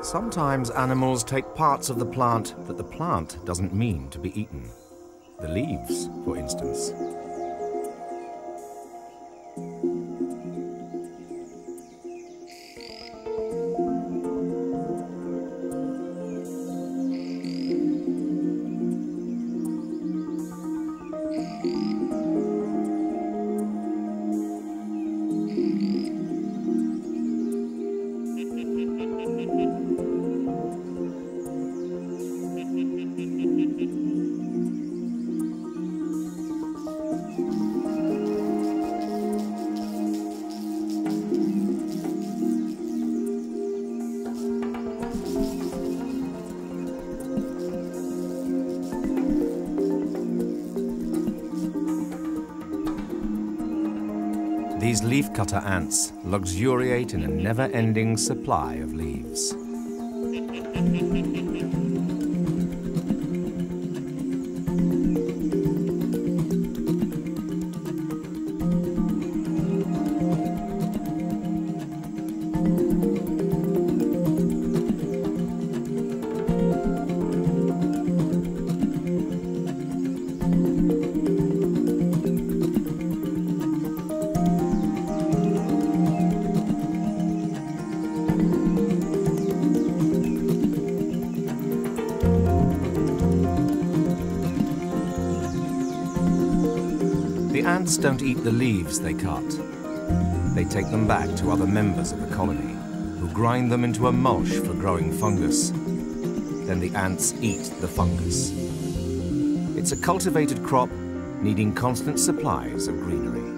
Sometimes animals take parts of the plant that the plant doesn't mean to be eaten. The leaves, for instance. These leafcutter ants luxuriate in a never-ending supply of leaves. The ants don't eat the leaves they cut. They take them back to other members of the colony, who grind them into a mulch for growing fungus. Then the ants eat the fungus. It's a cultivated crop needing constant supplies of greenery.